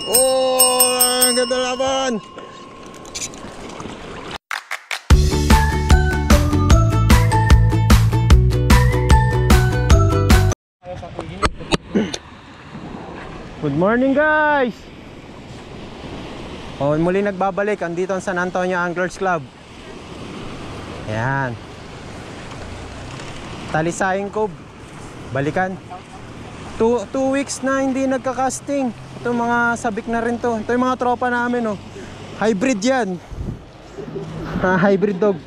Oh, ang ganda laban. Good morning guys. Oh, muli nagbabalik andito ang San Antonio Anglers Club. Ayan. Talisaying Cove. Balikan. 2 weeks na hindi nagka-casting. Ito mga sabik na rin to. Ito yung mga tropa namin, oh. Hybrid yan. Hybrid dog.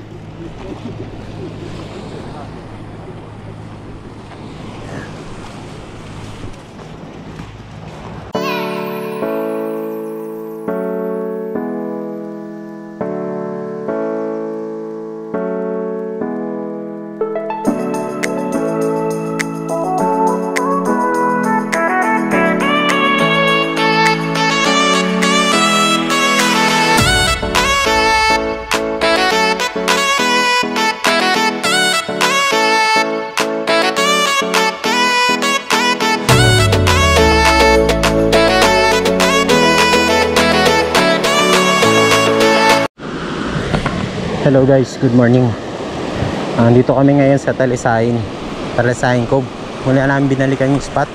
Hello guys, good morning. Dito kami ngayon sa Talisaying Cove. Mula namin binalikan yung spot.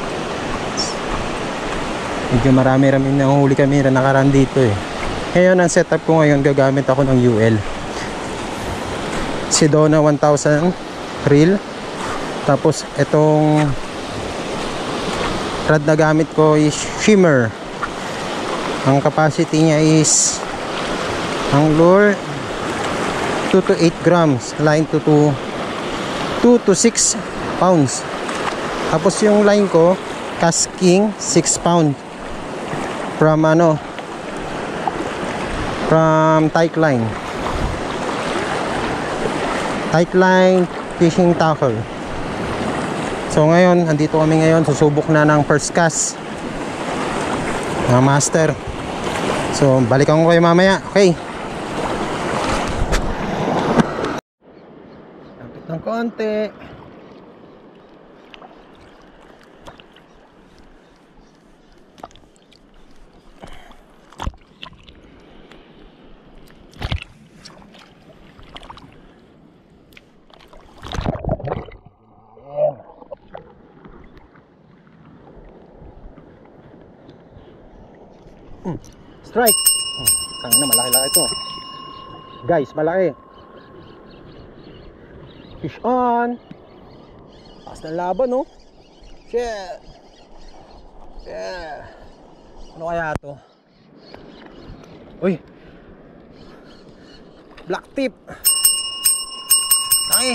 Medyo marami-rami nahuli kami na nakaraan dito eh. Ngayon ang setup ko ngayon, gagamit ako ng UL Sedona 1000 reel. Tapos itong rod na gamit ko is Shimmer. Ang capacity niya is, ang lure 2 to 8 grams, line to 2 to 6 pounds. Tapos yung line ko casking 6 pound from tight line fishing tackle. So ngayon andito kami ngayon, susubok na ng first cast master. So balikan ko kayo mamaya. Okay, ng konti. Strike. Kanina malaki-laki ito. Guys, malaki. Fish on. Taas ng laban, no? Shit. Yeah. Ano kaya to? Uy, black tip. Laki.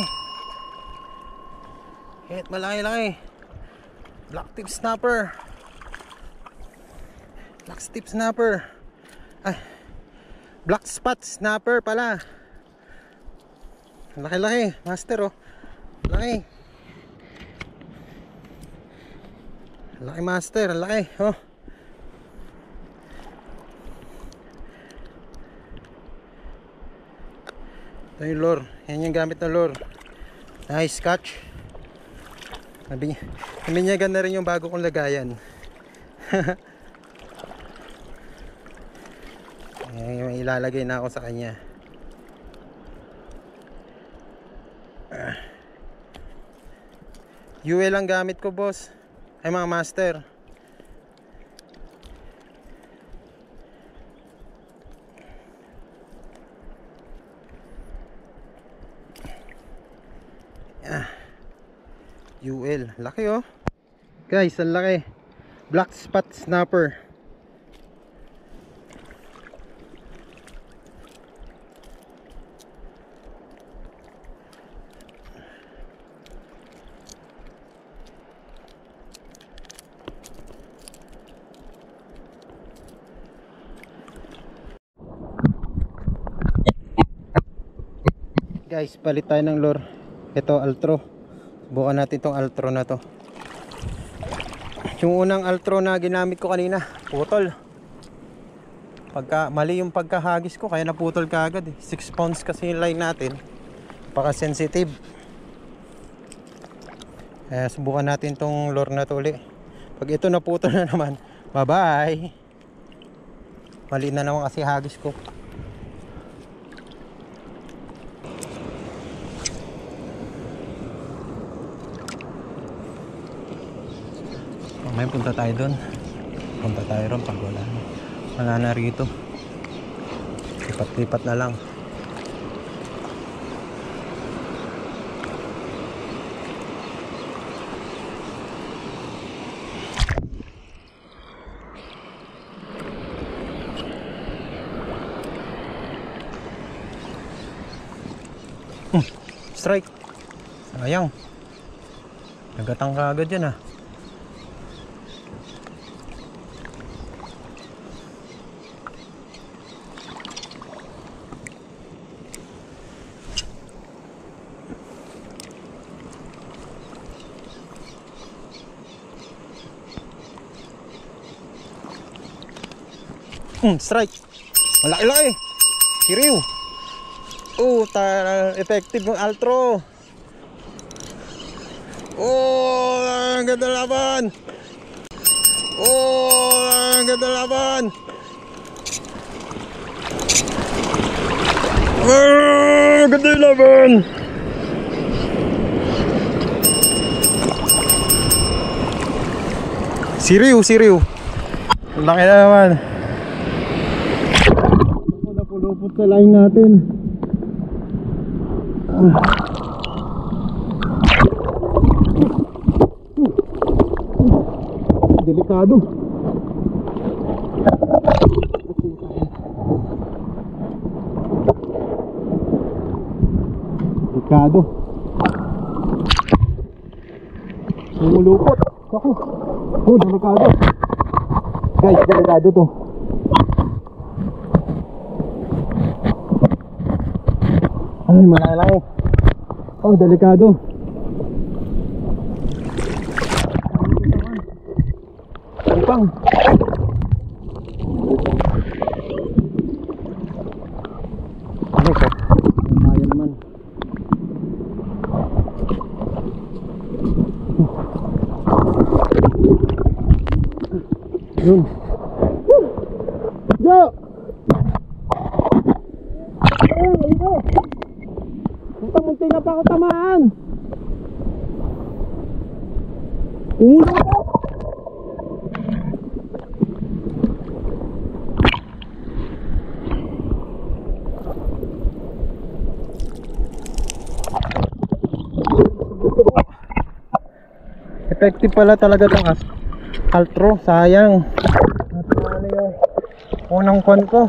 Hit, malaki-laki. Black tip snapper. Black tip snapper. Ay, black spot snapper pala. Laki-laki, master, oh. Laki. Laki, master. Laki, oh. Ito yung lure. Yan yung gamit na lure. Nice catch. Nabinyagan na rin yung bago kong lagayan. May ilalagay na ako sa kanya. UL ang gamit ko, boss. Ay mga master. UL, laki, oh. Guys, ang laki. Black spot snapper. Guys, palit tayo ng lure. Ito, Altro. Subukan natin itong Altro na to. Yung unang Altro na ginamit ko kanina, putol. Mali yung pagkahagis ko, kaya naputol ka agad eh. 6 pounds kasi yung line natin. Paka sensitive. Kaya subukan natin itong lure na to ulit. Pag ito naputol na naman, Bye bye. Mali na naman kasi hagis ko. May punta tayo doon. Punta tayo ron pag wala na rito. Lipat-lipat na lang. Strike. Sayang. Nagatang ka agad yan ah. Strike. Malaki-laki. Siriw. Oh, effective ng altro. Oh, ang ganda laban. Oh, ang ganda laban. Oh, ang ganda laban. Siriw, siriw. Ang laki na naman. Napulupot sa line natin. Delikado. Delikado. Lumulupot. Ako. Oh, delikado. Guys, delikado to. Ay, malaki-laki. Oh, delikado. Ipang. Ano ko? Kaya naman. Yun. Jo! Munti na pa ako tamaan. Ulo ko. Effective pala talaga itong altro. Sayang. Ano yung unang kwan ko.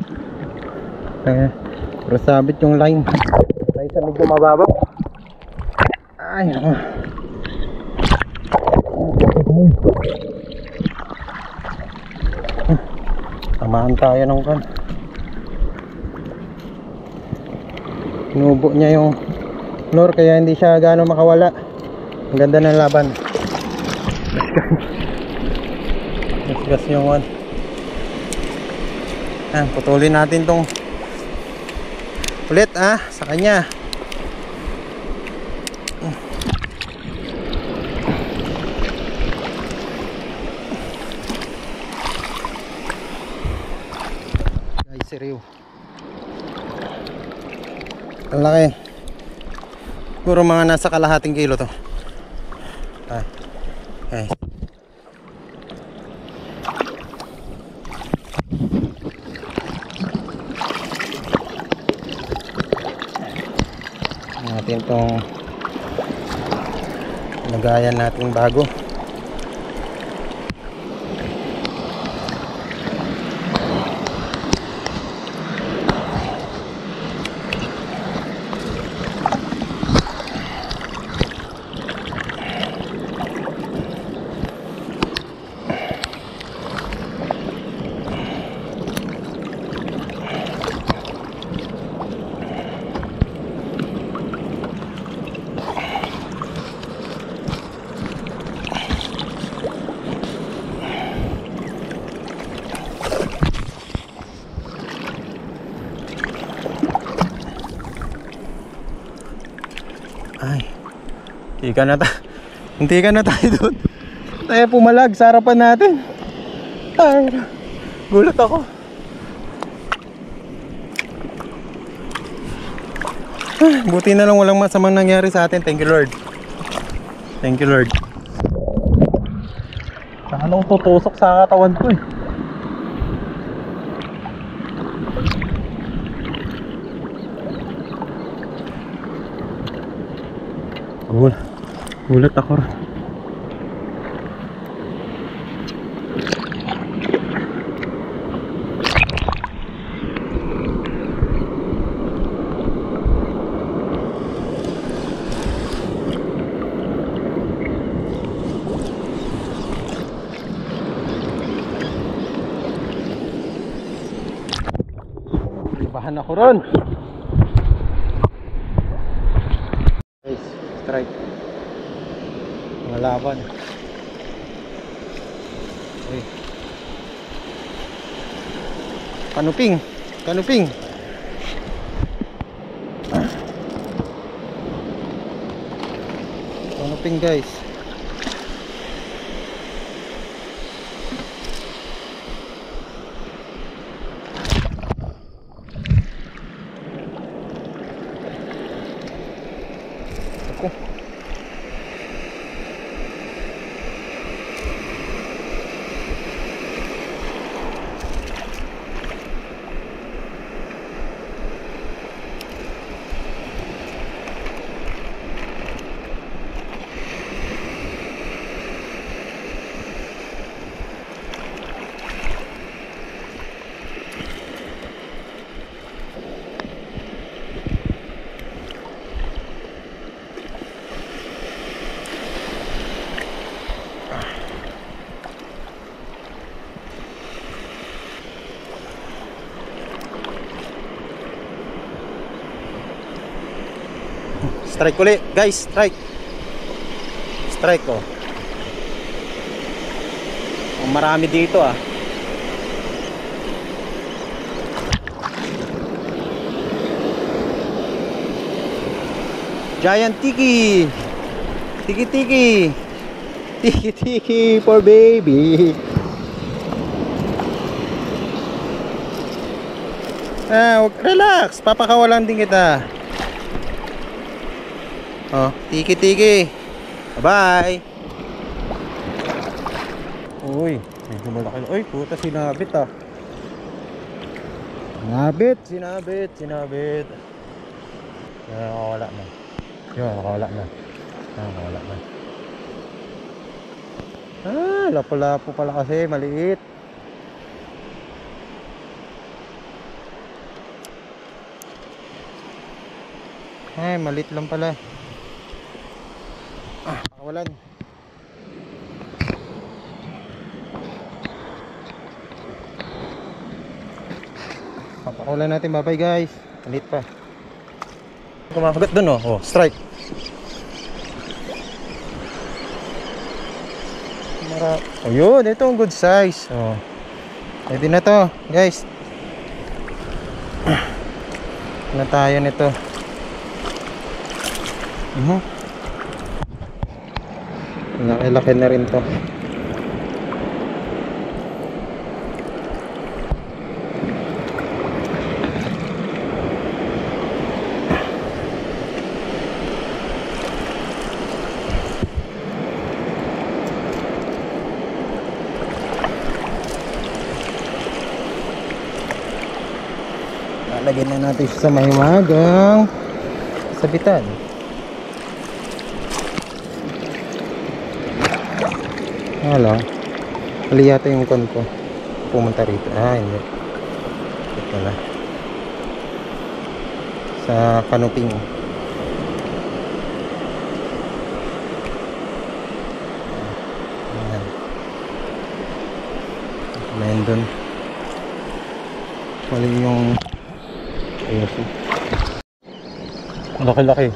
Pero sabit yung line. Tayo sa medyo mababaw. Ay, tamaan tayo ng kan. Inubo niya yung lure kaya hindi siya gaano makawala. Ang ganda ng laban. Gas yung one. Putulin natin tong ulit sa kanya. Guys, seriyo. Ang laki. Puro mga nasa kalahating kilo to. Okay. Natin tong lagayan natin bago. Ay, hindi ka na tayo doon. Tayo pumalag sa harapan natin. Ay, gulat ako. Buti na lang walang masamang nangyari sa atin. Thank you Lord. Thank you Lord. Anong tutusok sa katawan ko eh. Gulat ako. Bahan ako ron. Guys, strike. Mga laban. Okay. Kanuping. Kanuping. Kanuping guys. Ako. Strike ulit guys, strike. Strike oh. Marami dito ah. Giant tiki. Tiki tiki. Tiki tiki for baby. Relax, papakawalan din kita. Oh, tiki tiki. Bye. Uy, medyo malaki. Uy, puta sinabit ah. Sinabit. Yan, nakawala na. Nakawala na. Lapo-lapo pala kasi, maliit. Ay, maliit lang pala. Pakawalan. Papakawalan natin, bye-bye guys. Maliit pa. Kumakagat dun oh, strike. Ayun, ito ang good size. Oh. Pwede na to, guys. Na tayo nito. Laki-laki na rin to. Lalagyan na natin sa mahiwagang sabitan. Wala. Hali yata yung kon ko. Pumunta rito. Hindi. Ito na. Sa kanuping. Ayan. Ayan dun. Mali yung ayos. Laki-laki.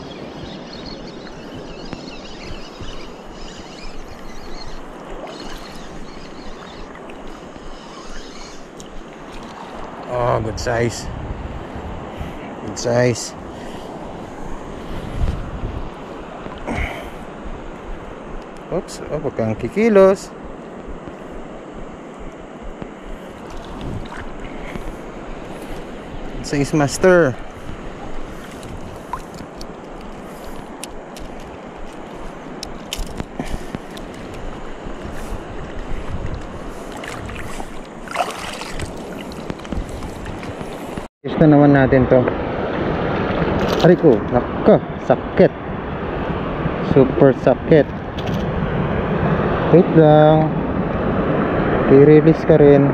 Oh, good size. Good size. Oops, oh, huwag kang kikilos. Size Master. Gusto naman natin to. Ari ko, naka, sakit. Super sakit. Wait lang. I-release ka rin.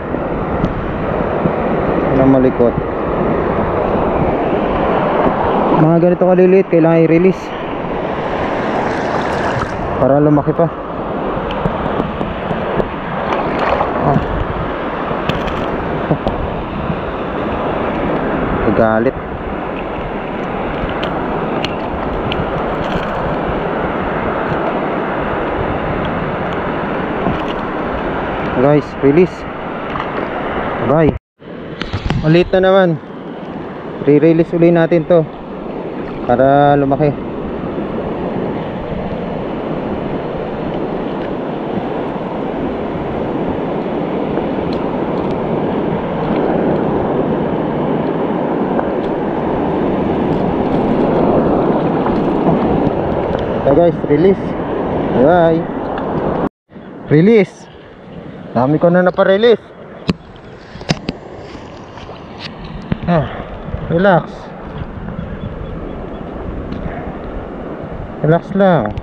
Na malikot. Mga ganito kaliliit, kailangan i-release para lumaki pa. Galit. Guys, release. Bye. Ulit na naman. Re-release ulit natin to para lumaki. So guys, release. Bye. Release. Dami ko na naparelease. Relax. Relax lang.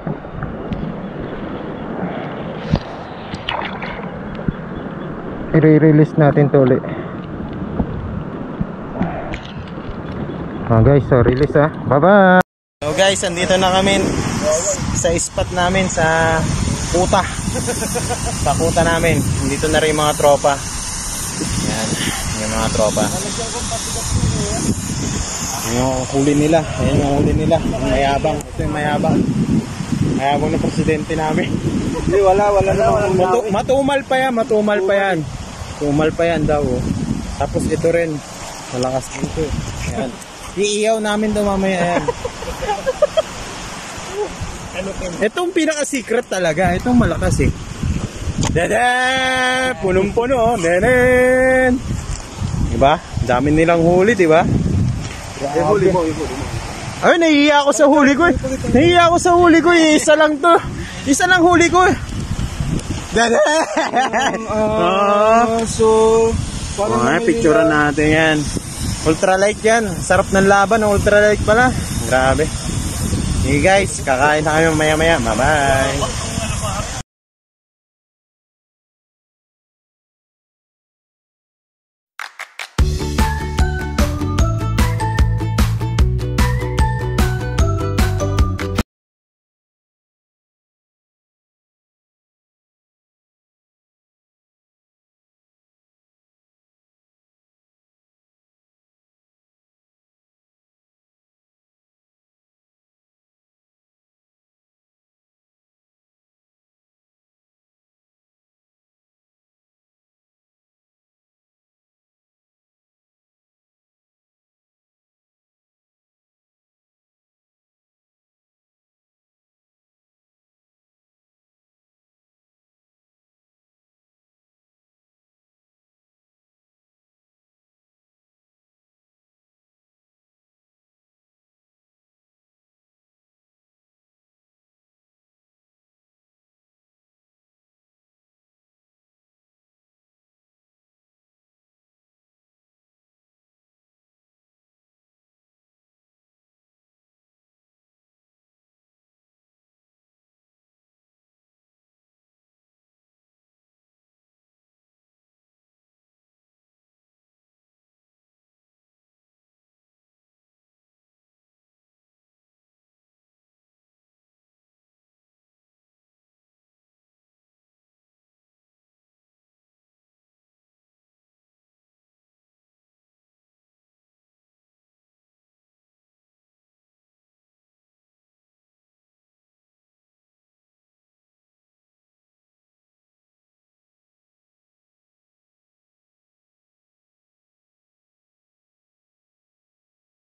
I-release natin to ulit. Guys, so release bye bye. So guys, andito na kami sa spot namin sa kuta. Sa kuta namin. Dito na rin yung mga tropa. Yan, yung mga tropa. Yung huli nila. Ayan yung huli nila. Yung mayabang. Ito yung mayabang. Mayabang na presidente namin. Hindi, wala na. Matumal pa yan. Matumal pa yan daw. Tapos ito rin. Malakas dito. Ayan. Iiyaw namin daw mamaya. Ayan. Itong pinaka-secret talaga. Itong malakas eh. Dada! Punong-puno. Denen! Diba? Dami nilang huli, diba? Huli mo. Ay, nahihiya ako sa huli ko eh. Isa lang to. Isa lang huli ko eh. Dada! So, picturean natin yan. Ultralight yan. Sarap ng laban ng ultralight pala. Grabe. Hey guys, kakain na kami maya-maya. Bye-bye.